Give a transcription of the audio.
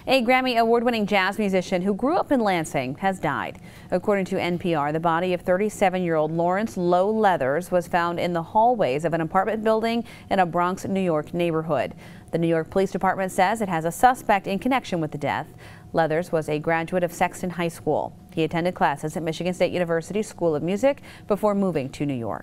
A Grammy award-winning jazz musician who grew up in Lansing has died. According to NPR, the body of 37-year-old Lawrence Lowe Leathers was found in the hallways of an apartment building in a Bronx, New York neighborhood. The New York Police Department says it has a suspect in connection with the death. Leathers was a graduate of Sexton High School. He attended classes at Michigan State University School of Music before moving to New York.